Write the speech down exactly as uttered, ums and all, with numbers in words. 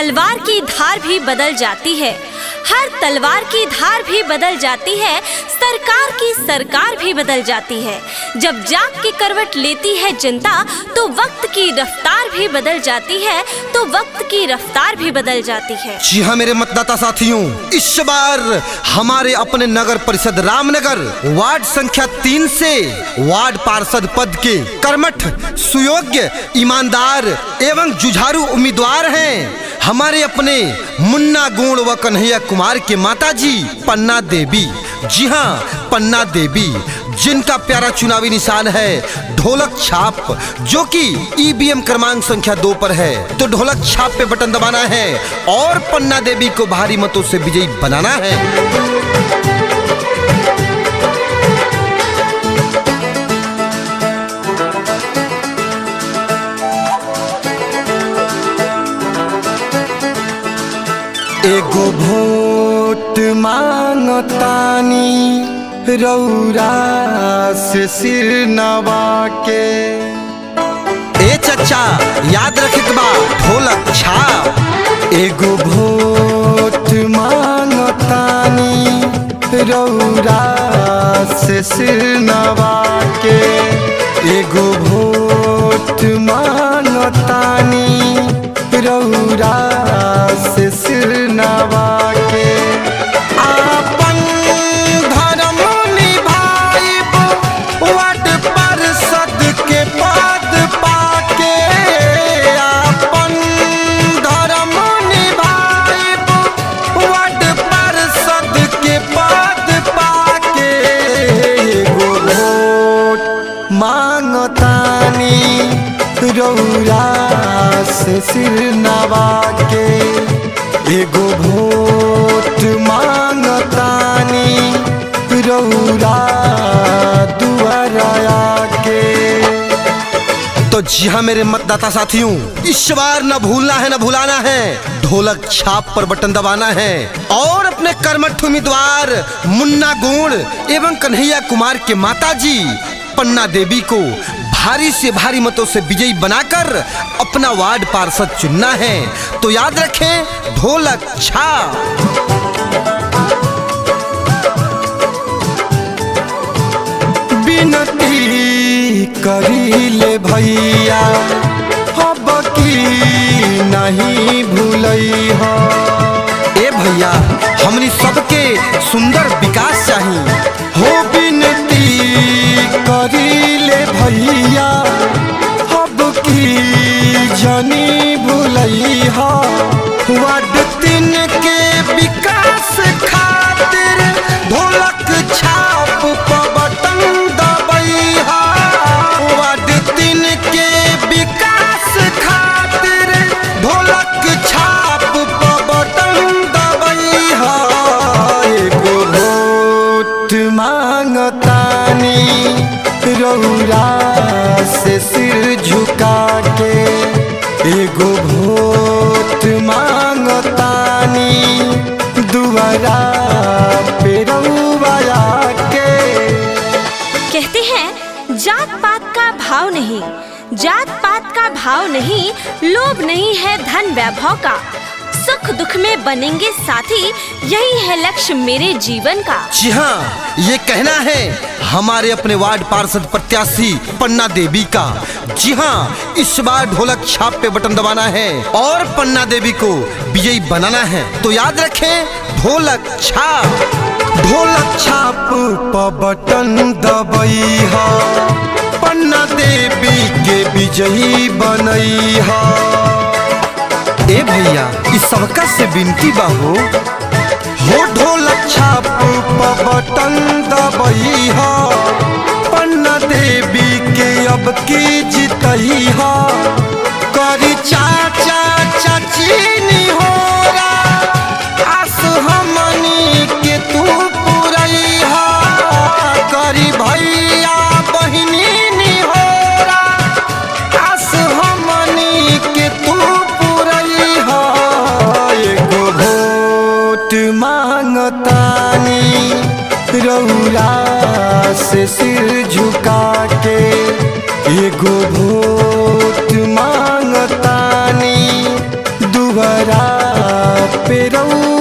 तलवार की धार भी बदल जाती है, हर तलवार की धार भी बदल जाती है, सरकार की सरकार भी बदल जाती है। जब जाग के करवट लेती है जनता तो वक्त की रफ्तार भी बदल जाती है, तो वक्त की रफ्तार भी बदल जाती है। जी हाँ मेरे मतदाता साथियों, इस बार हमारे अपने नगर परिषद रामनगर वार्ड संख्या तीन से वार्ड पार्षद पद के कर्मठ, सुयोग्य, ईमानदार एवं जुझारू उम्मीदवार हैं हमारे अपने मुन्ना गोंड व कन्हैया कुमार के माताजी पन्ना देवी। जी हाँ, पन्ना देवी, जिनका प्यारा चुनावी निशान है ढोलक छाप, जो कि ईवीएम क्रमांक संख्या दो पर है। तो ढोलक छाप पे बटन दबाना है और पन्ना देवी को भारी मतों से विजयी बनाना है। एगो वोट मांगतानी रौरा से सिर नवा के। ए चचा याद रखे बा ढोलक छाप। एगो वोट मांगतानी रौरा से सिर नवा के। एगो वोट मांगतानी रौरा से सिर नवा के। आपन धर्म निभाइब वार्ड पार्षद के पद पाके। आपन धर्म निभाइब वार्ड पार्षद के पद पाके। एगो वोट मांगतानी रौरा से सिर नवा के। एगो वोट मांगतानी रौरा दुआरा के। तो जी हाँ मेरे मतदाता साथियों, इस बार न भूलना है न भुलाना है, ढोलक छाप पर बटन दबाना है और अपने कर्मठ उम्मीदवार मुन्ना गोंड एवं कन्हैया कुमार के माताजी पन्ना देवी को भारी से भारी मतों से विजयी बनाकर अपना वार्ड पार्षद चुनना है। तो याद रखें ढोलक छाप। विनती करीले भैया अब की नहीं भूलई हो। ए भैया हमनी सबके सुंदर विकास चाहिए हो। विनती करीले भैया अब की जनी भूलई हो। वार्ड तीन के विकास खातिर ढोलक छाप पर बटन दबई हो। वार्ड तीन के विकास खातिर ढोलक छाप पर बटन दबई हो। एगो वोट मांगतानी रौरा से सिर झुका के। एगो वोट मांगतानी दुआरा पे रौरा के। कहते हैं जात पात का भाव नहीं, जात पात का भाव नहीं, लोभ नहीं है धन वैभव का। सुख दुख में बनेंगे साथी, यही है लक्ष्य मेरे जीवन का। जी हाँ, ये कहना है हमारे अपने वार्ड पार्षद प्रत्याशी पन्ना देवी का। जी हाँ, इस बार ढोलक छाप पे बटन दबाना है और पन्ना देवी को विजयी बनाना है। तो याद रखें ढोलक छाप। ढोलक छाप पर बटन दबई हो, पन्ना देवी के विजयी बनई हो। ए भैया इस सबका से विनती बाहो हो। ढोलक छाप पर बटन दबई हो, पन्ना देवी के अब की जितई हो। करी चाचा चाची निहोरा आस हमनी के तू पुरई हो। करी भैया बहिनी निहोरा आस हमनी के तू पुरई हो। एगो वोट मांगतानी रौरा से सिर झुका के। एगो वोट मांगतानी दुआरा पे रउआ